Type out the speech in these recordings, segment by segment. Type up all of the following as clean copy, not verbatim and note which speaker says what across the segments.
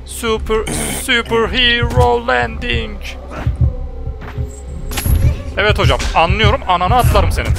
Speaker 1: Superhero landing. Evet hocam, anlıyorum. Ananı atlarım senin.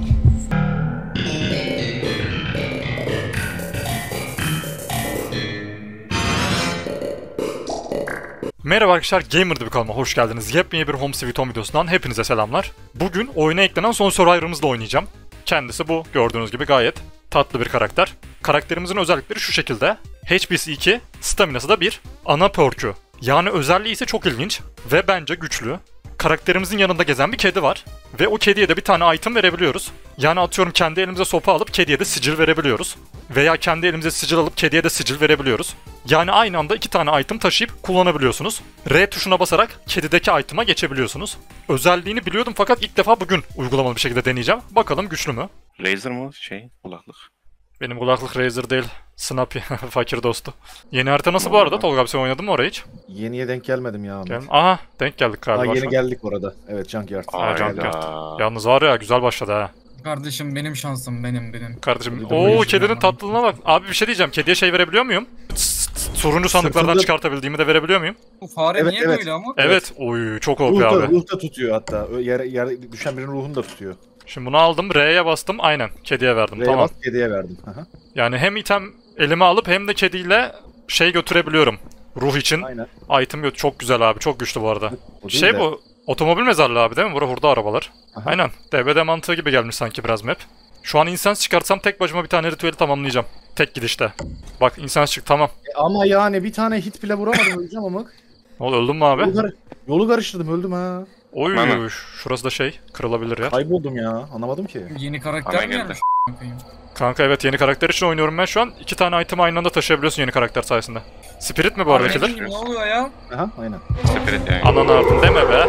Speaker 1: Merhaba arkadaşlar, Gamer'da bir kanalıma hoş geldiniz. Yepyeni bir Home Sweet Home videosundan hepinize selamlar. Bugün oyuna eklenen son Survivor'ımızla oynayacağım. Kendisi bu, gördüğünüz gibi gayet tatlı bir karakter. Karakterimizin özellikleri şu şekilde. HP'si 2, Stamina'sı da 1. Ana perk'ü. Yani özelliği ise çok ilginç ve bence güçlü. Karakterimizin yanında gezen bir kedi var. Ve o kediye de bir tane item verebiliyoruz. Yani atıyorum kendi elimize sopa alıp kediye de sicil verebiliyoruz. Veya kendi elimize sicil alıp kediye de sicil verebiliyoruz. Yani aynı anda 2 tane item taşıyıp kullanabiliyorsunuz. R tuşuna basarak kedideki item'a geçebiliyorsunuz. Özelliğini biliyordum fakat ilk defa bugün uygulamalı bir şekilde deneyeceğim. Bakalım güçlü mü?
Speaker 2: Razer mı? Kulaklık.
Speaker 1: Benim kulaklık Razer değil. Snappy. Fakir dostu. Yeni harita nasıl bu arada? Tolga abi sen oynadın mı orayı hiç?
Speaker 3: Yeniye denk gelmedim ya Ahmet.
Speaker 1: Aha denk geldik galiba.
Speaker 3: Yeni geldik orada. Evet Junkyard.
Speaker 1: Junkyard. Yalnız var ya güzel başladı ha.
Speaker 4: Kardeşim benim şansım benim.
Speaker 1: Kardeşim ooo kedinin tatlılığına bak. Abi bir şey diyeceğim. Kediye şey verebiliyor muyum? Turuncu sandıklardan çıkartabildiğimi de verebiliyor muyum?
Speaker 4: Bu fare
Speaker 3: Evet,
Speaker 4: niye
Speaker 3: evet.
Speaker 4: böyle ama?
Speaker 1: Evet. Oy çok OP abi.
Speaker 3: Ruh da tutuyor hatta. Yere düşen birinin ruhunu da tutuyor.
Speaker 1: Şimdi bunu aldım. R'ye bastım. Aynen. Kediye verdim.
Speaker 3: R'ye
Speaker 1: Tamam.
Speaker 3: bas, kediye verdim. Aha.
Speaker 1: Yani hem item elime alıp hem de kediyle şey götürebiliyorum. Ruh için.
Speaker 3: Aynen.
Speaker 1: Item çok güzel abi. Çok güçlü bu arada.
Speaker 3: O
Speaker 1: Şey
Speaker 3: değil de.
Speaker 1: bu. Otomobil mezarlığı abi değil mi? Burada arabalar.
Speaker 3: Aha.
Speaker 1: Aynen. DBD mantığı gibi gelmiş sanki biraz map. Şu an instance çıkarsam tek başıma bir tane ritüeli tamamlayacağım. Tek gidişte. Bak instance çık tamam.
Speaker 3: Ama yani bir tane hit bile vuramadım öleceğim ama.
Speaker 1: Ne oldu öldün mü abi?
Speaker 3: Yolu karıştırdım öldüm ha.
Speaker 1: Oy
Speaker 2: Bana.
Speaker 1: şurası da şey kırılabilir ya.
Speaker 3: Kayboldum ya anlamadım ki.
Speaker 4: Yeni karakter
Speaker 2: Bana
Speaker 4: mi
Speaker 2: geldi.
Speaker 4: gelmiş?
Speaker 1: Kanka evet yeni karakter için oynuyorum ben şu an. 2 tane item aynı anda taşıyabiliyorsun yeni karakter sayesinde. Spirit mi bu arada killer?
Speaker 4: Ne oluyor ya?
Speaker 3: Aha aynen.
Speaker 2: Spirit yani.
Speaker 1: Ananı artın deme be.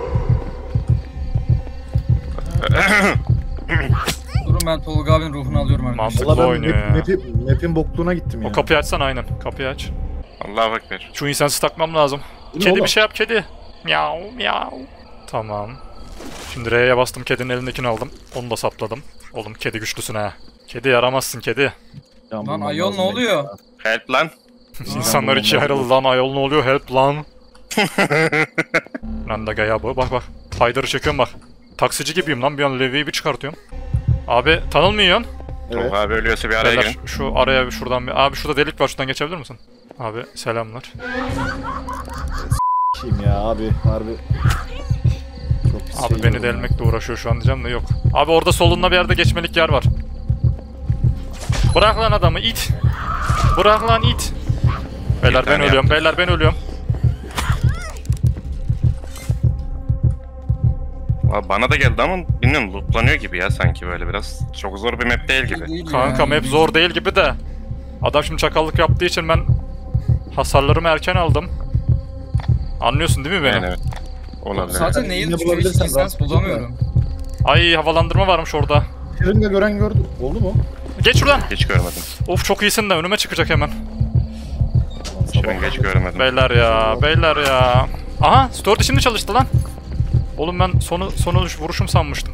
Speaker 4: Durun ben Tolga abinin ruhunu alıyorum arkadaşlar.
Speaker 1: Mantıklı
Speaker 3: Valla ben
Speaker 1: oynuyor ya.
Speaker 3: map'in bokluğuna gittim ya.
Speaker 1: O kapıyı açsan aynen. Kapıyı aç.
Speaker 2: Allah'a ekber.
Speaker 1: Şu insansı takmam lazım.
Speaker 3: Bu ne
Speaker 1: Kedi
Speaker 3: oğlum?
Speaker 1: bir şey yap kedi. Miau miau. Tamam. Şimdi R'ye bastım kedinin elindekini aldım. Onu da sapladım. Oğlum kedi güçlüsün ha. Kedi yaramazsın kedi.
Speaker 3: Can
Speaker 4: Lan
Speaker 3: bulmam
Speaker 4: ayol
Speaker 3: lazım
Speaker 4: ne
Speaker 3: benim
Speaker 4: oluyor?
Speaker 3: ya.
Speaker 2: Help lan.
Speaker 1: İnsanlar ikiye ayrıldı lan ayol ne oluyor help lan. Lan da gaya bu bak bak. Haydar'ı çekiyorum bak. Taksici gibiyim lan bir an Levi'yi bir çıkartıyorum. Abi tanınmıyorsun.
Speaker 3: Evet.
Speaker 2: Tolga abi ölüyorsa bir araya
Speaker 1: Beyler
Speaker 2: girin.
Speaker 1: şu araya bir şuradan bir... Abi şurada delik var şuradan geçebilir misin? Abi selamlar.
Speaker 3: Kim ya abi harbi. Çok pis
Speaker 1: Abi
Speaker 3: şey
Speaker 1: beni
Speaker 3: oldu
Speaker 1: de
Speaker 3: ya.
Speaker 1: elmekle uğraşıyor şu an diyeceğim de yok. Abi orada solunda bir yerde geçmelik yer var. Bırak lan adamı it. Bırak lan it. Beyler ben
Speaker 2: tane
Speaker 1: ölüyorum. Beyler ben ölüyorum.
Speaker 2: Valla bana da geldi ama bilmiyorum lootlanıyor gibi ya sanki böyle biraz. Çok zor bir map değil gibi.
Speaker 4: Değil
Speaker 1: Kanka
Speaker 4: ya.
Speaker 1: map zor değil gibi de. Adam şimdi çakallık yaptığı için ben hasarlarımı erken aldım. Anlıyorsun değil mi beni?
Speaker 2: Yani evet. Olabilir.
Speaker 4: Zaten neyi
Speaker 3: Yine
Speaker 4: tutuyor hiç
Speaker 3: bulabilirsen
Speaker 4: lisans
Speaker 3: rahatsız
Speaker 4: bulamıyorum.
Speaker 1: Ay havalandırma varmış orada.
Speaker 3: Şırınga gören gördü. Oldu mu?
Speaker 1: Geç şuradan.
Speaker 2: Hiç görmedim.
Speaker 1: Of çok iyisin de önüme çıkacak hemen.
Speaker 2: Şırınga hiç görmedim.
Speaker 1: Beyler ya, beyler ya. Aha, store şimdi çalıştı lan. Oğlum ben sonu vuruşum sanmıştım.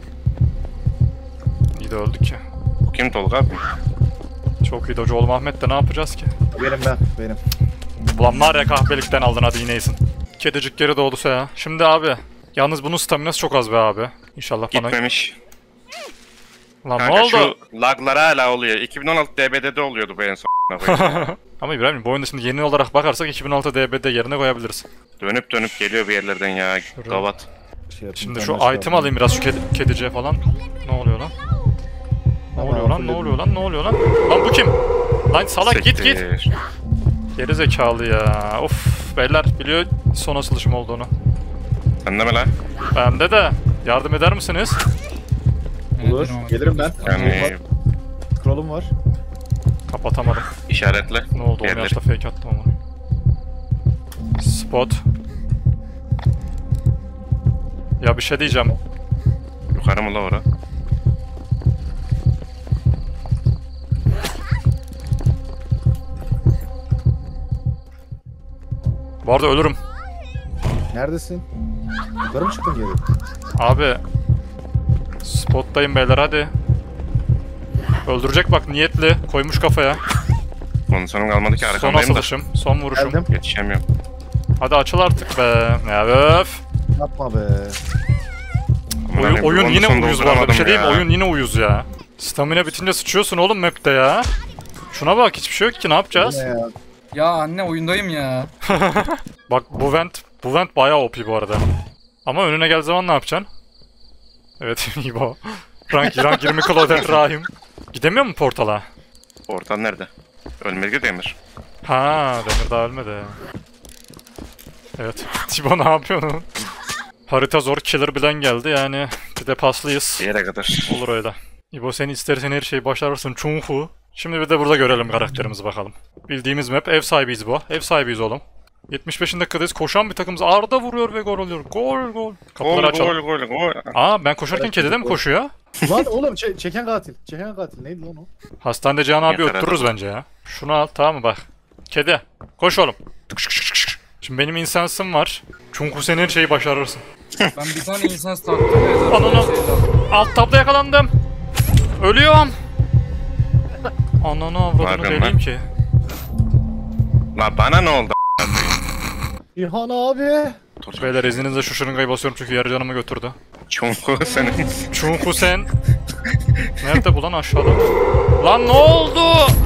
Speaker 1: İyi de öldük ya.
Speaker 2: Bu kim Tolga abi?
Speaker 1: Çok iyi docu oğlum Ahmet de ne yapacağız ki?
Speaker 3: Benim.
Speaker 1: Ulan var ya kahpelikten aldın hadi yine iyisin. Kedicik geri doğduysa ya. Şimdi abi. Yalnız bunun staminası çok az be abi. İnşallah bana...
Speaker 2: Gitmemiş.
Speaker 1: Lan
Speaker 2: Kanka
Speaker 1: ne oldu?
Speaker 2: şu laglar hala oluyor. 2016 DBD'de oluyordu bu en son.
Speaker 1: Ama İbrahim bu oyunda şimdi yeni olarak bakarsak 2006 DB'de yerine koyabiliriz.
Speaker 2: Dönüp geliyor bir yerlerden ya. Gavat.
Speaker 3: Şey yapayım,
Speaker 1: Şimdi
Speaker 3: ben
Speaker 1: şu
Speaker 3: de şey
Speaker 1: item alayım biraz şu kediciye falan. Ne oluyor lan? Ne oluyor lan? Ne oluyor lan? Ne oluyor lan? Lan bu kim? Lan salak git.
Speaker 2: Sektir.
Speaker 1: Geri zekalı ya. Of beyler biliyor son asılışım olduğunu.
Speaker 2: Sen de mi lan?
Speaker 1: Bende de. Yardım eder misiniz?
Speaker 3: Olur. Gelirim ben.
Speaker 2: Yani
Speaker 3: Scroll'um var.
Speaker 1: Kapatamadım.
Speaker 2: işaretle.
Speaker 1: Ne oldu? O
Speaker 2: Yerleri.
Speaker 1: yaşta fake attım ama. Spot. Ya bir şey diyeceğim.
Speaker 2: Yukarı mı la ora?
Speaker 1: Bu arada ölürüm.
Speaker 3: Neredesin? Yukarı mı çıktın geri?
Speaker 1: Abi. Spot'tayım beyler hadi. Öldürecek bak niyetli. Koymuş kafaya.
Speaker 2: Kondisyonum kalmadı ki
Speaker 1: Son
Speaker 2: arkamdayım da.
Speaker 1: asılışım, son vuruşum.
Speaker 3: Geldim.
Speaker 2: Yetişemiyorum.
Speaker 1: Hadi açıl artık be. Ya öf.
Speaker 3: Yapma be.
Speaker 1: Oyun yine
Speaker 2: Kondisyon
Speaker 1: uyuz bu arada. Bir şey
Speaker 2: dolduramadım
Speaker 1: diyeyim mi?
Speaker 2: ya.
Speaker 1: Oyun yine uyuz ya. Stamina bitince sıçıyorsun oğlum map'te ya. Şuna bak hiçbir şey yok ki ne yapacağız?
Speaker 3: Ne ya?
Speaker 4: Ya anne oyundayım ya.
Speaker 1: Bak bu vent bayağı OP bu arada. Ama önüne geldiği zaman ne yapacaksın? Evet iyi bu. Rank 20 Claudette Rahim. Gidemiyor mu portala?
Speaker 2: Portal nerede? Ölmedi Demir.
Speaker 1: Ha, Demir daha ölmedi. Evet. Tibo ne yapıyorsun? Harita zor, killer bilen geldi yani. Bir de paslıyız.
Speaker 2: Bir yere kadar.
Speaker 1: Olur öyle. İbo sen istersen her şeyi başarırsın Chunghu. Şimdi bir de burada görelim karakterimizi bakalım. Bildiğimiz map, ev sahibiyiz bu. Ev sahibiyiz oğlum. 75'in dakikadayız. Koşan bir takımız Arda vuruyor ve gol oluyor. Gol.
Speaker 2: Gol
Speaker 1: Kapıları açalım.
Speaker 2: gol.
Speaker 1: Aa ben koşarken kedi de mi koşuyor?
Speaker 3: Lan oğlum çeken katil. Çeken katil neydi lan o?
Speaker 1: Hastanede Cihan abi
Speaker 2: Yeter
Speaker 1: öttürürüz
Speaker 2: adam.
Speaker 1: bence ya. Şunu al tamam mı bak. Kedi. Koş oğlum. Şimdi benim insansım var. Çünkü sen her şeyi başarırsın.
Speaker 4: Ben bir tane insan taktım.
Speaker 1: Ananı. Alt tabda yakalandım. Ölüyorum. Ananı avradını
Speaker 2: Vargın
Speaker 1: deliyim
Speaker 2: lan.
Speaker 1: ki.
Speaker 2: La bana ne oldu?
Speaker 3: İlhan abi.
Speaker 1: Beyler izninizle şu şırıngayı basıyorum çünkü yarı canımı götürdü.
Speaker 2: Çonku senin.
Speaker 1: Çünkü sen... Nerede bu lan aşağıda? Lan ne oldu?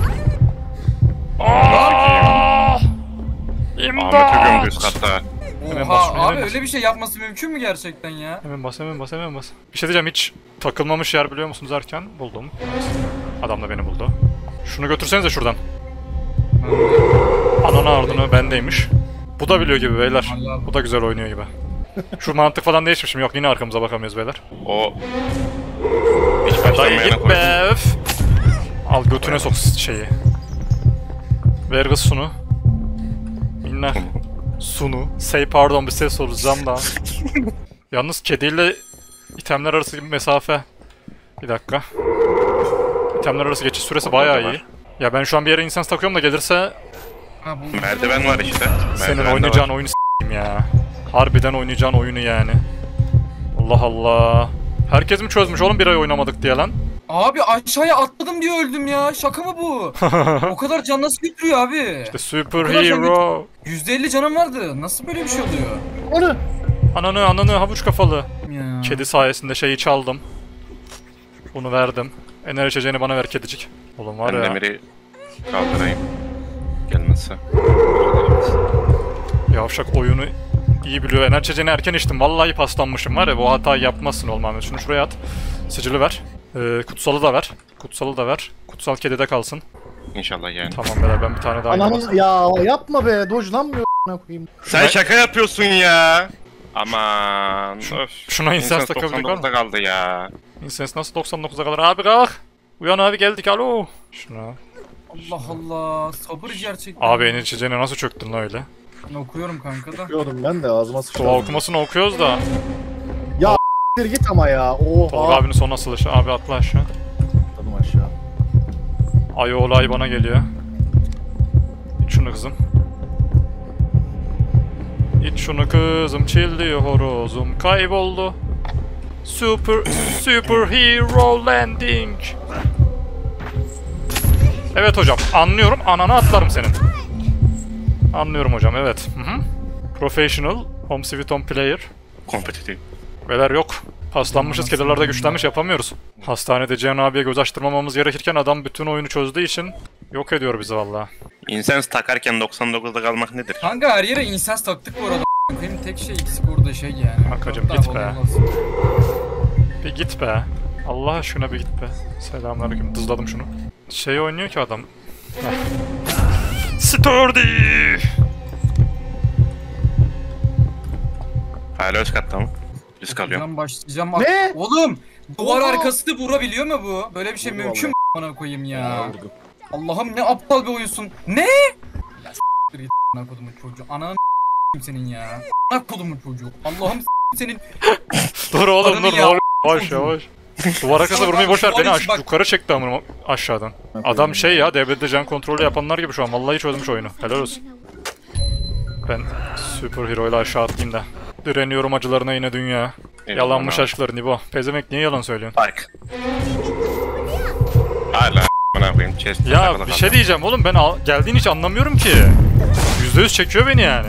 Speaker 1: Aaaaaa!
Speaker 2: Ahmet'i gömdü üst
Speaker 1: İmdat!
Speaker 2: katta.
Speaker 1: Hemen
Speaker 4: Oha
Speaker 1: basmaya
Speaker 4: abi
Speaker 1: hemen
Speaker 4: öyle bir şey yapması mümkün mü gerçekten ya?
Speaker 1: Hemen bas. Bir şey diyeceğim hiç takılmamış yer biliyor musunuz derken buldum. Adam da beni buldu. Şunu götürsenize şuradan. Ananı ardını bendeymiş. Bu da biliyor gibi beyler. Bu da güzel oynuyor gibi. Şu mantık falan değişmişim. Yok yine arkamıza bakamıyoruz beyler.
Speaker 2: O... Hiç
Speaker 1: Dayı
Speaker 2: başlamayana
Speaker 1: git
Speaker 2: koydum.
Speaker 1: be öf. Al götüne sok şeyi. Ver kız sunu. Minnak. Sunu. Pardon bir ses soracağım da. Yalnız kediyle itemler arası bir mesafe. Bir dakika. İtemler arası geçiş süresi bayağı iyi. Ya ben şu an bir yere insan takıyorum da gelirse
Speaker 4: Ha bu
Speaker 2: Merdiven var işte.
Speaker 1: senin
Speaker 2: Merdiven de
Speaker 1: oynayacağın
Speaker 2: var.
Speaker 1: oyunu s**eyim ya. Harbiden oynayacağın oyunu yani. Allah Allah. Herkes mi çözmüş oğlum bir ay oynamadık diye lan?
Speaker 4: Abi aşağıya atladım diye öldüm ya. Şaka mı bu? O kadar can nasıl götürüyor abi?
Speaker 1: İşte superhero.
Speaker 4: %50 canım vardı. Nasıl böyle bir şey oluyor?
Speaker 3: Onu.
Speaker 1: Ananı havuç kafalı.
Speaker 4: Ya.
Speaker 1: Kedi sayesinde şeyi çaldım. Bunu verdim. Enerji içeceğini bana ver kedicik. Oğlum var
Speaker 2: Ben
Speaker 1: ya.
Speaker 2: Demir'i kaldırayım. Gelmezse.
Speaker 1: Yavşak oyunu iyi biliyor. Enerji içeceğini erken içtim. Vallahi paslanmışım var ya. Bu hatayı yapmazsın olmam. Şunu şuraya at. Sicili ver. Kutsalı da ver. Kutsal kedide kalsın.
Speaker 2: İnşallah yani.
Speaker 1: Tamam beyler ben bir tane daha
Speaker 3: Ananın
Speaker 1: yapamazsın.
Speaker 3: ya yapma be. Dojlanmıyor a**ına koyayım.
Speaker 2: Sen şaka yapıyorsun ya. Aman öf.
Speaker 1: Şuna insens
Speaker 2: İnsan
Speaker 1: takabildik var mı?
Speaker 2: 99'da kaldı ya.
Speaker 1: İnsens nasıl 99'a kadar? Abi kalk. Uyan abi geldik alo. Şuna.
Speaker 4: Allah Allah. Sabır gerçekten.
Speaker 1: Abi enerji içeceğine nasıl çöktün lan öyle?
Speaker 4: Ben okuyorum kanka da.
Speaker 3: Diyordum ben de ağzıma sıçradım.
Speaker 1: Dua okumasını okuyoruz da.
Speaker 3: Siktir git ama ya.
Speaker 1: Tolga
Speaker 3: Oha.
Speaker 1: abinin son asılışı. Abi atla aşağı.
Speaker 3: Atladım aşağı.
Speaker 1: Ay olay bana geliyor. İç şunu kızım. İç şunu kızım. Çildi horozum kayboldu. Superhero landing. Evet hocam anlıyorum. Ananı atlarım senin. Anlıyorum hocam evet. Hı. Professional Home Sweet Home player.
Speaker 2: Kompetitif.
Speaker 1: Beyler yok. Paslanmışız, kediler de güçlenmiş yapamıyoruz. Hastanede Cihan abiye göz açtırmamamız gerekirken adam bütün oyunu çözdüğü için yok ediyor bizi valla.
Speaker 2: İnsens takarken 99'da kalmak nedir?
Speaker 4: Kanka her yere insens taktık bu arada. Benim tek şey eksik orada şey yani.
Speaker 1: Kankacım,
Speaker 4: Çok
Speaker 1: git
Speaker 4: daha
Speaker 1: be.
Speaker 4: olmaz.
Speaker 1: Bir git be. Allah aşkına bir git be. Selamünaleyküm. Dızladım şunu. Şey oynuyor ki adam. Sturdy.
Speaker 2: Hala üst katta mı? Üst kalıyorum.
Speaker 4: Başlayacağım.
Speaker 3: Ne?
Speaker 4: Oğlum duvar
Speaker 3: Oha!
Speaker 4: arkası da vurabiliyor mu bu? Böyle bir şey
Speaker 3: Vurdu
Speaker 4: mümkün mü bana koyayım ya?
Speaker 3: Vurdu.
Speaker 4: Allah'ım ne aptal bir oyunsun. Ne? Ya s**tir git a**ına kodumun çocuğu. Ananı s**eyim senin ya. A**ına kodumun çocuğu. Allah'ım senin.
Speaker 1: Dur oğlum
Speaker 4: Paranı
Speaker 1: dur.
Speaker 4: ya.
Speaker 1: Yavaş yavaş. Duvar arkasına vurmayı boşver beni
Speaker 4: Bak.
Speaker 1: yukarı çekti amına aşağıdan. Adam şey ya devlette can kontrolü yapanlar gibi şu an vallahi çözmüş oyunu. Helal olsun. Ben superhero ile aşağı atlayayım da. Direniyorum acılarına yine dünya. Yalanmış
Speaker 2: abi.
Speaker 1: aşkların İbo. Pezemek niye yalan söylüyorsun?
Speaker 2: Bak. Hala bana koyayım. Chest'e
Speaker 1: Ya
Speaker 2: takılı
Speaker 1: bir
Speaker 2: kaldı.
Speaker 1: şey diyeceğim oğlum, ben geldiğini hiç anlamıyorum ki. %100 çekiyor beni yani.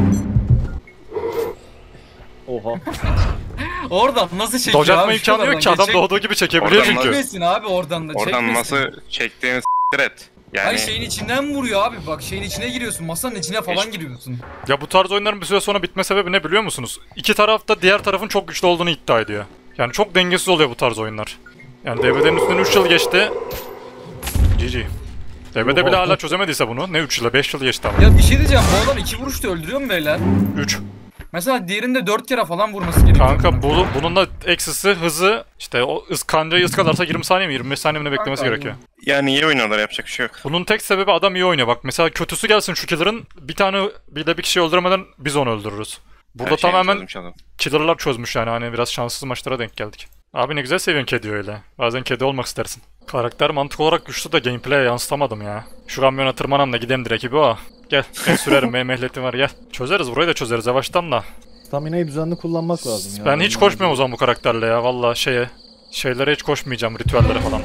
Speaker 3: Oha.
Speaker 4: Oradan nasıl çekiyor
Speaker 1: Dodge atma
Speaker 4: abi?
Speaker 1: imkanı yok ki,
Speaker 4: Şuradan
Speaker 1: adam
Speaker 4: geçecek.
Speaker 1: doğduğu gibi çekebiliyor
Speaker 2: Oradan
Speaker 1: çünkü.
Speaker 4: Çekmesin abi oradan da
Speaker 2: Oradan
Speaker 4: çekmesin.
Speaker 2: nasıl çektiğini s**tir et. Yani
Speaker 4: Ay şeyin içinden vuruyor abi, bak şeyin içine giriyorsun, masanın içine falan giriyorsun.
Speaker 1: Ya bu tarz oyunların bir süre sonra bitme sebebi ne biliyor musunuz? İki taraf da diğer tarafın çok güçlü olduğunu iddia ediyor. Yani çok dengesiz oluyor bu tarz oyunlar. Yani DBD'nin üstünden 3 yıl geçti. GG. DBD bile hala çözemediyse bunu. Ne 3 yıla, 5 yıl geçti ama.
Speaker 4: Ya bir şey diyeceğim, bu adam 2 vuruşta öldürüyor mu beyler?
Speaker 1: 3.
Speaker 4: Mesela diğerinde 4 kere falan vurması gerekiyor.
Speaker 1: Kanka bunun da eksisi hızı, işte o kancayı ıskalarsa 20 saniye mi 25 saniye mi ne beklemesi
Speaker 4: Kanka,
Speaker 1: gerekiyor.
Speaker 2: yani iyi oynuyorlar, yapacak bir şey yok.
Speaker 1: Bunun tek sebebi adam iyi oynuyor. Bak mesela kötüsü gelsin şu killer'ın, bir tane bir kişiyi öldüremeden biz onu öldürürüz. Burada
Speaker 2: Her şeyi
Speaker 1: tamamen
Speaker 2: çözmüş adam.
Speaker 1: killer'lar çözmüş yani, hani biraz şanssız maçlara denk geldik. Abi ne güzel seviyorsun kedi öyle. Bazen kedi olmak istersin. Karakter mantık olarak güçlü de gameplay'e yansıtamadım ya. Şu kamyona tırmanam da gidelim direkt gibi o. Gel sürerim, benim ehliyetim var, gel. Çözeriz, burayı da çözeriz yavaştan da.
Speaker 3: Stamina'yı düzenli kullanmak lazım ya.
Speaker 1: Ben hiç koşmuyorum o zaman bu karakterle ya, valla şeylere hiç koşmayacağım, ritüellere falan.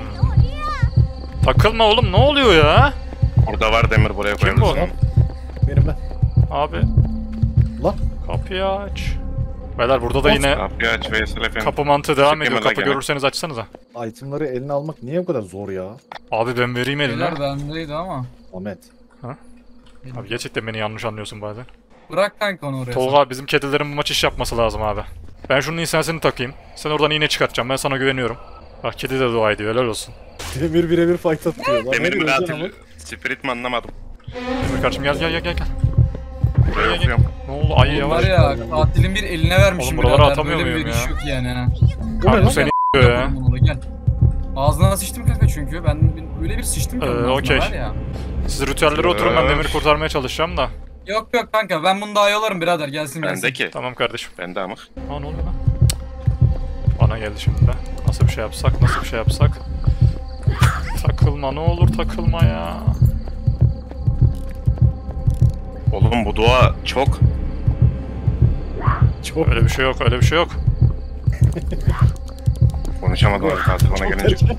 Speaker 1: Takılma oğlum, ne oluyor ya?
Speaker 2: Burada var demir, buraya
Speaker 1: Kim
Speaker 2: koyalım.
Speaker 1: bu?
Speaker 3: Benim ben.
Speaker 1: Abi
Speaker 3: Lan.
Speaker 1: kapıyı aç. Beyler burada da yine
Speaker 2: Kapıyı aç Veysel efendim.
Speaker 1: kapı mantığı devam
Speaker 2: Çekeme
Speaker 1: ediyor.
Speaker 2: la
Speaker 1: Kapı
Speaker 2: gene.
Speaker 1: görürseniz açsanıza.
Speaker 3: Itemları eline almak niye bu kadar zor ya?
Speaker 1: Abi ben vereyim eline.
Speaker 4: Beyler bendeydi ama.
Speaker 3: Ahmet.
Speaker 1: Abi gerçekten beni yanlış anlıyorsun bazen.
Speaker 4: Bırak kanka onu oraya.
Speaker 1: Tolga abi, bizim kedilerin bu maç iş yapması lazım abi. Ben şunun insensini takayım. Sen oradan iğne çıkartacağım. Ben sana güveniyorum. Bak kedi de dua ediyor. Helal olsun.
Speaker 3: Demir birebir fight atıyor. Lan
Speaker 2: Demir
Speaker 3: ne
Speaker 2: mi
Speaker 3: diyorsun
Speaker 2: katil?
Speaker 3: Ahmet?
Speaker 2: Spirit mi anlamadım.
Speaker 1: Demir kardeşim gel.
Speaker 2: Buraya
Speaker 1: gel.
Speaker 2: okuyorum.
Speaker 1: Ne oldu? Ay
Speaker 4: Var
Speaker 1: yavaş.
Speaker 4: ya, katilin bir eline vermişim
Speaker 1: Oğlum buraları
Speaker 4: birader.
Speaker 1: atamıyor
Speaker 4: Böyle bir
Speaker 1: muyum
Speaker 4: veriş
Speaker 1: ya?
Speaker 4: yok yani ha.
Speaker 3: Bu ne
Speaker 1: Abi bu
Speaker 3: lan?
Speaker 1: seni ya.
Speaker 4: Yapalım bunu da, gel. Ağzına sıçtım kanka çünkü. Ben öyle bir sıçtım ki onun ağzına
Speaker 1: okey.
Speaker 4: var ya.
Speaker 1: Siz ritüellere oturun, ben Demir'i kurtarmaya çalışacağım da.
Speaker 4: Yok kanka, ben bunu daha yolarım birader, gelsin.
Speaker 2: Bendeki.
Speaker 1: Tamam kardeşim.
Speaker 2: Bende amık.
Speaker 1: Aa ne oluyor lan? Bana geldi şimdi de. Nasıl bir şey yapsak? Takılma, ne olur takılma ya.
Speaker 2: Oğlum bu dua çok.
Speaker 3: Çok
Speaker 1: Öyle bir şey yok.
Speaker 2: Konuşamadım abi katil bana gelince.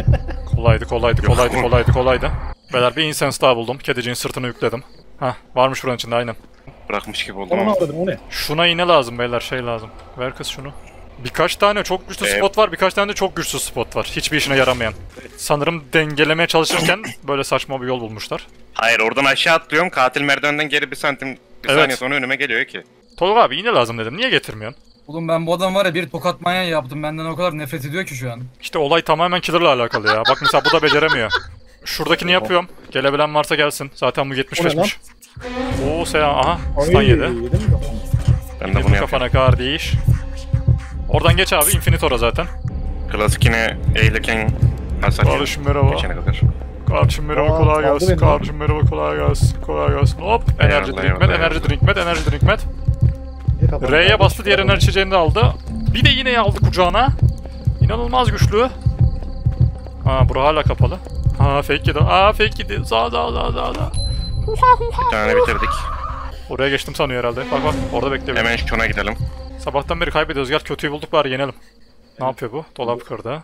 Speaker 1: Kolaydı. Beyler bir incense daha buldum. Kediciğin sırtını yükledim. Hah, varmış buranın içinde aynen.
Speaker 2: Bırakmış gibi oldum
Speaker 3: Onu
Speaker 2: ama.
Speaker 3: avradım o ne?
Speaker 1: Şuna iğne lazım beyler, şey lazım. Ver kız şunu. Birkaç tane çok güçlü spot var, birkaç tane de çok güçsüz spot var. Hiçbir işine yaramayan. Sanırım dengelemeye çalışırken böyle saçma bir yol bulmuşlar.
Speaker 2: Hayır, oradan aşağı atlıyorum. Katil merdivenden geri bir santim, bir
Speaker 1: Evet.
Speaker 2: saniye sonra önüme geliyor ki.
Speaker 1: Tolga abi iğne lazım dedim. Niye getirmiyorsun?
Speaker 4: Oğlum ben bu adam var ya, bir tokat manyağı yaptım. Benden o kadar nefret ediyor ki şu an.
Speaker 1: İşte olay tamamen killer'la alakalı ya. Bak mesela bu da beceremiyor. Şuradakini yapıyorum. Gelebilen varsa gelsin. Zaten bu
Speaker 3: O ne
Speaker 1: 75'miş. Oo selam. Aha. Stun yedi.
Speaker 3: Yedi mi?
Speaker 2: Ben de
Speaker 1: Bu
Speaker 2: bunu yapıyorum.
Speaker 1: kafana kardeş. Oradan geç abi. Infinitora zaten.
Speaker 2: Klasikine eğilirken hasar
Speaker 1: Kardeşim merhaba.
Speaker 2: geçene kadar.
Speaker 1: Kardeşim merhaba,
Speaker 3: Aa,
Speaker 1: kolay
Speaker 3: aldı
Speaker 1: gelsin.
Speaker 3: beni.
Speaker 1: Kardeşim merhaba, kolay gelsin. Hop. Enerji
Speaker 2: Eyvallah,
Speaker 1: drink med,
Speaker 2: eyvallah,
Speaker 1: enerji drink med.
Speaker 3: Niye kafanı
Speaker 1: R'ye
Speaker 3: kaldırdın?
Speaker 1: bastı, diğer enerji içeceğini de aldı. Bir de yine aldı kucağına. İnanılmaz güçlü. Ha, bura hala kapalı. Ha, fake yedi. Fake yedi. Za.
Speaker 2: Bir tane bitirdik.
Speaker 1: Oraya geçtim sanıyor herhalde. Bak orada bekliyor.
Speaker 2: Hemen şuna gidelim.
Speaker 1: Sabahtan beri kaybediyoruz. Gel kötüyü bulduk bari yenelim. Ne yapıyor bu? Dolap kırdı.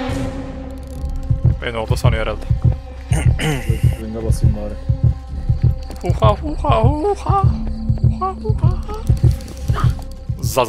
Speaker 1: Beni orada sanıyor herhalde.
Speaker 3: Ringe basayım bari.
Speaker 1: Huha. Za.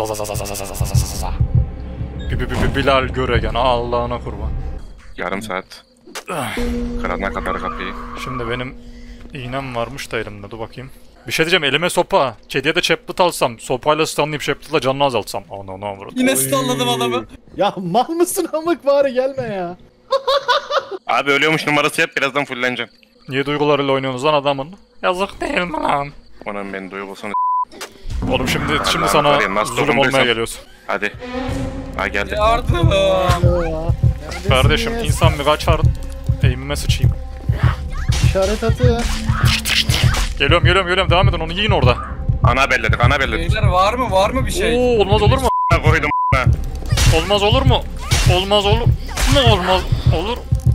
Speaker 1: Bilal Göregen, Allah'ına kurban.
Speaker 2: Yarım saat. Kırana kadar kapıyı.
Speaker 1: Şimdi benim iğnem varmış da elimde, dur bakayım. Bir şey diyeceğim, elime sopa. Kediye de chaplet alsam, sopayla stunlayıp chaplet'la canını azaltsam. Ana vurdu.
Speaker 4: Yine
Speaker 3: Oy.
Speaker 4: stunladım adamı.
Speaker 3: Ya mal mısın amık bari gelme ya.
Speaker 2: Abi ölüyormuş numarası yap, birazdan fulleneceğim.
Speaker 1: Niye duygularıyla oynuyorsunuz lan adamın? Yazık değil mi lan?
Speaker 2: Onun beni duygusunu
Speaker 1: Oğlum şimdi
Speaker 2: Allah'ım
Speaker 1: sana
Speaker 2: var ya, nasıl
Speaker 1: zulüm olmaya
Speaker 2: dokunduysan.
Speaker 1: geliyorsun.
Speaker 2: Hadi. Ha geldi.
Speaker 4: Yardım.
Speaker 3: Neredesiniz?
Speaker 1: Kardeşim insan bir kaçar. Eğimime sıçayım.
Speaker 3: İşaret atın.
Speaker 1: Geliyorum. Devam edin, onu yiyin orada.
Speaker 2: Ana belledik.
Speaker 4: Beyler var mı bir şey?
Speaker 1: Oo, olmaz olur mu?
Speaker 2: Koydum ha.
Speaker 1: Olmaz olur mu? Olmaz olur mu? Olmaz olur.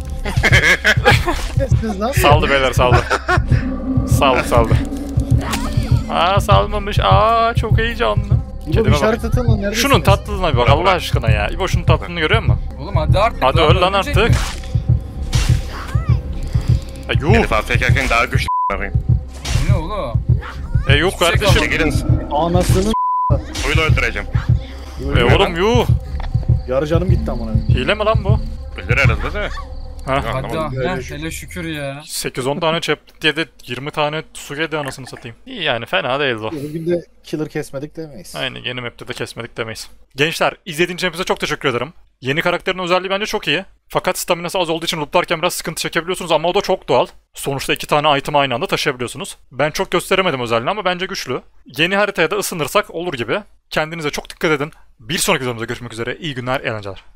Speaker 3: Nesiniz lan?
Speaker 1: Saldı beyler, saldı. Saldı. Salmamış. Çok heyecanlı.
Speaker 3: İbo bir
Speaker 1: Kedime bak.
Speaker 3: işaret atın lan neredesiniz?
Speaker 1: Şunun tatlılığına bir bak Allah aşkına ya. İbo şunun tatlılığını görüyor musun?
Speaker 4: Oğlum hadi artık.
Speaker 1: Hadi
Speaker 4: lan,
Speaker 1: öl lan
Speaker 4: ölecek
Speaker 1: artık.
Speaker 4: mi?
Speaker 1: Yuh.
Speaker 2: Herif AFK'ken daha güçlü a**ayım.
Speaker 4: Bu ne oğlum?
Speaker 1: Yok
Speaker 4: Hiçbir şey
Speaker 1: kardeşim.
Speaker 2: Çekilin.
Speaker 3: Anasını
Speaker 2: Suyla öldüreceğim.
Speaker 1: Oğlum yuh.
Speaker 3: Yarı canım gitti amına.
Speaker 1: Hile mi lan bu?
Speaker 2: Öldür herhalde de.
Speaker 1: Ha.
Speaker 2: Ya.
Speaker 4: Hadi
Speaker 2: Tamam,
Speaker 3: öyle
Speaker 4: ha,
Speaker 3: şükür.
Speaker 4: hele şükür ya.
Speaker 1: 8-10 tane chaplet yedi, 20 tane su yedi anasını satayım. İyi yani fena değil o.
Speaker 3: Bugün de killer kesmedik demeyiz.
Speaker 1: Aynen yeni map'te de kesmedik demeyiz. Gençler izlediğiniz için hepinize çok teşekkür ederim. Yeni karakterin özelliği bence çok iyi. Fakat staminası az olduğu için looplarken biraz sıkıntı çekebiliyorsunuz ama o da çok doğal. Sonuçta 2 tane item aynı anda taşıyabiliyorsunuz. Ben çok gösteremedim özelliğini ama bence güçlü. Yeni haritaya da ısınırsak olur gibi. Kendinize çok dikkat edin. Bir sonraki videomuzda görüşmek üzere. İyi günler, eğlenceler.